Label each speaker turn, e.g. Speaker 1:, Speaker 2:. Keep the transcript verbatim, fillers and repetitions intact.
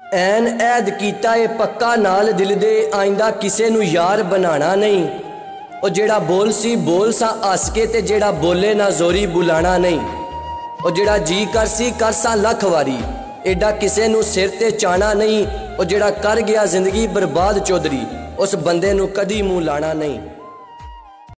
Speaker 1: ਐਨ ਐਦ ਕੀਤਾ ਏ ਪੱਕਾ नाल दिल दे आइंदा किसे नू यार बनाना नहीं। ओ जेड़ा बोल सी बोल सा हस के ते जेड़ा बोले ना जोरी बुलाना नहीं। ओ जेड़ा जी कर सी कर सा लख वारी एडा किसे नू सिर ते चाना नहीं। ओ जेड़ा कर गया जिंदगी बर्बाद चौधरी उस बंदे नू कदी मुँह लाना नहीं।